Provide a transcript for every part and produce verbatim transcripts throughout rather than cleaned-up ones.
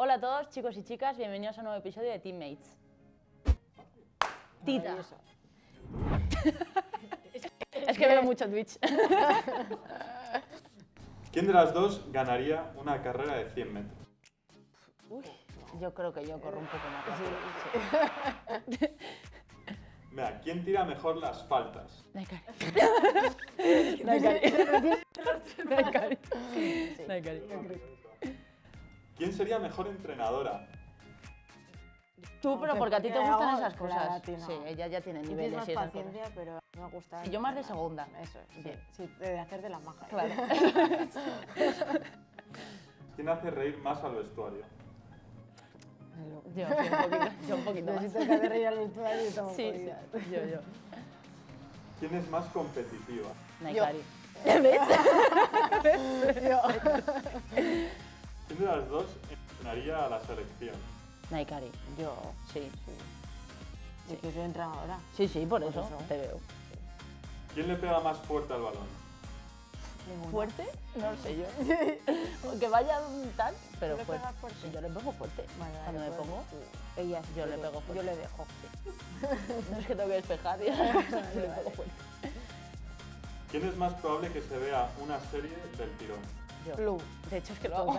Hola a todos, chicos y chicas, bienvenidos a un nuevo episodio de Teammates. Tita. Es que veo mucho Twitch. ¿Quién de las dos ganaría una carrera de cien metros? Uy, yo creo que yo corro un poco más rápido. Sí. Mira, ¿quién tira mejor las faltas? Naikari. Naikari. Naikari. Naikari. ¿Quién sería mejor entrenadora? Tú, pero porque a ti te gustan esas Claro, cosas. a ti no. Sí, ella ya tiene Tú niveles tienes y esas más paciencia, cosas. pero me gusta. Y yo más de segunda. Eso, sí. Bien. Sí, de hacer de la maja. Claro. ¿Quién hace reír más al vestuario? Yo, sí, un poquito, yo un poquito Yo más. si tengo que hacer reír al vestuario y estamos Sí, jodidas. sí, yo, yo. ¿Quién es más competitiva? Naikari. ¿Ves? Yo. ¿Quién de las dos entrenaría a la selección? Naikari. Yo, sí. Yo que soy entrenadora. Sí, sí, por, Por eso, eso. te veo. ¿Quién le pega más fuerte al balón? Ninguna. ¿Fuerte? No lo sé yo. Que vaya tal, pero ¿Tú le fuerte. pegas fuerte? Yo le pego fuerte. Vale, vale, Cuando me pues, pongo, sí. Ella sí, yo le pego fuerte. Yo le dejo. no es que tengo que despejar, y le pego fuerte. ¿Quién es más probable que se vea una serie del tirón? Yo. Lu. De hecho, es que lo hago.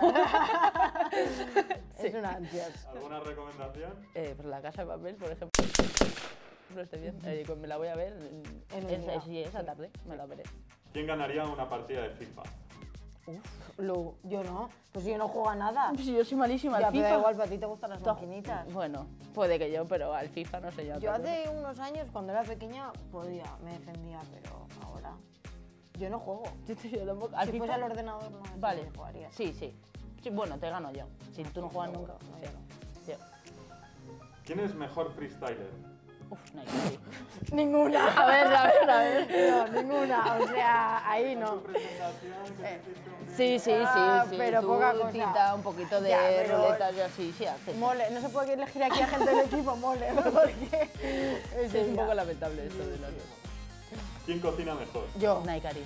Es una ansias. ¿Alguna recomendación? Eh, pues La Casa de Papel, por ejemplo. No esté bien. Eh, pues me la voy a ver en, En un en- día. sí, esa tarde. Me la veré. ¿Quién ganaría una partida de FIFA? Lu. Yo no. Pues yo no juego a nada. Pues yo soy malísima Ya, al pero FIFA. da igual, para ti te gustan las To- maquinitas. Bueno, puede que yo, pero al FIFA no sé yo. Yo otra cosa. hace unos años, cuando era pequeña, podía, me defendía, pero ahora yo no juego. Yo, te- yo tampoco. Al Si FIFA, fuese al ordenador no sé vale. si jugaría. Sí, sí, sí. Bueno, te gano yo. Si tú no juegas nunca. No, Sí. yo no. Yo. ¿Quién es mejor freestyler? Uf, Naikari. Ninguna. A ver, a ver, a ver. No, ninguna. O sea, ahí no. ¿Tu presentación que hiciste un día? Sí, sí, sí, Ah, sí. pero Tú, poca cosa. Tita, un poquito de Ya, pero- ruletas y así, sí, haces. Mole, no se puede elegir aquí a gente del equipo, mole, ¿no? Porque Sí, es un poco lamentable esto de los dos. ¿Quién cocina mejor? Yo, Naikari.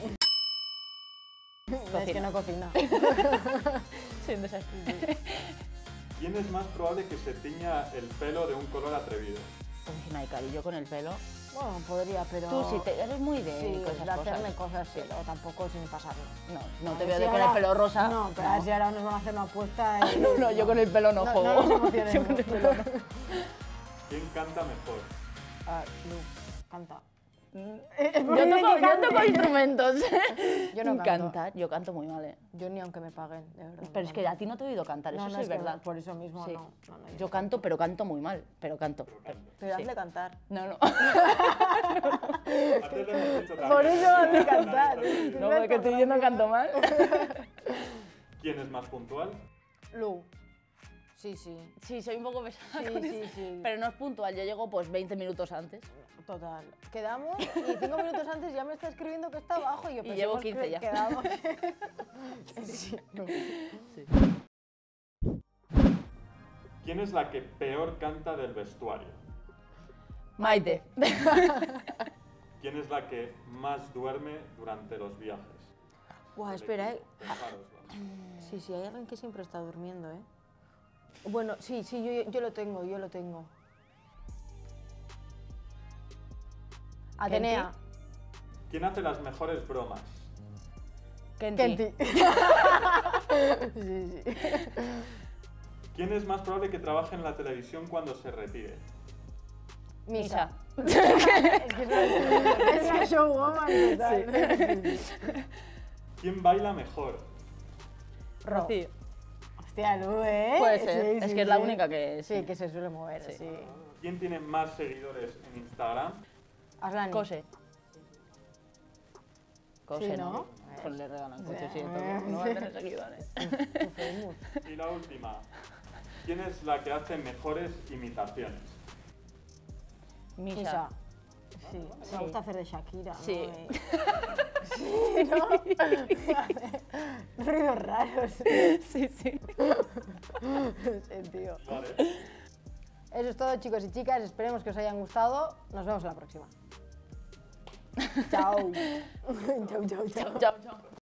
es que no cocina. Sí, un desastre. ¿Quién es más probable que se tiña el pelo de un color atrevido? Uy, Naikari, yo con el pelo. Bueno, podría, pero... Tú sí, te, eres muy de Sí, cosas, de hacerme cosas. cosas, pero tampoco sin pasarlo. No, no A te ver veo si de con el ahora- pelo rosa. No, pero a ver si ahora nos van a hacer una apuesta y... No, no, yo con el pelo no, No, juego. no nos emocionemos. Yo con el pelo no. ¿Quién canta mejor? Ah, Lu, canta. Yo por toco, mí que yo cante. toco instrumentos. Yo no canto. Cantar, yo canto muy mal, ¿eh? Yo ni aunque me paguen, de verdad. Pero es que a ti no te he oído cantar, eso No, no, sí es es que verdad. por eso mismo Sí. no. no, no, yo Yo canto, pero canto muy mal, pero canto. Pero sí. hazle cantar. No, no. Antes lo hemos dicho también. Por eso hazle cantar. No, porque tú y yo no canto mal. ¿Quién es más puntual? Lu. Sí, sí. Sí, soy un poco pesada Sí, con sí, eso. sí. Pero no es puntual, yo llego pues veinte minutos antes. Total. Quedamos y cinco minutos antes ya me está escribiendo que está abajo y yo Y pensé, llevo pues, quince que ya. Quedamos. Sí, no. ¿Quién es la que peor canta del vestuario? Maite. ¿Quién es la que más duerme durante los viajes? Buah, espera, eh. Pensaros, vamos. Sí, sí, hay alguien que siempre está durmiendo, ¿eh? Bueno, sí, sí, yo, yo lo tengo, yo lo tengo. Atenea. ¿Quién hace las mejores bromas? Kenti. Kenti. Sí, sí. ¿Quién es más probable que trabaje en la televisión cuando se retire? Misa. Misa. Es que es una showwoman total. Sí, sí. ¿Quién baila mejor? Ro. Sí. Hostia, Lu, ¿eh? Puede ser, Sí, es sí, que es la sí. única que... Sí, que se suele mover, Sí. sí. ¿Quién tiene más seguidores en Instagram? Aslani. Cose. Cose, Sí, ¿no? ¿no? Pues le regalan coches y Sí. todo. No va a tener seguidores. Qué famous. Y la última. ¿Quién es la que hace mejores imitaciones? Misa. Misa. Sí, Sí. me gusta hacer de Shakira, ¿no? Sí. Y- Sí, ¿no? Ruidos raros. Sí, sí. Sí, tío. Vale. Eso es todo, chicos y chicas. Esperemos que os hayan gustado. Nos vemos en la próxima. Chao. Chao, chao, chao. Chao, chao.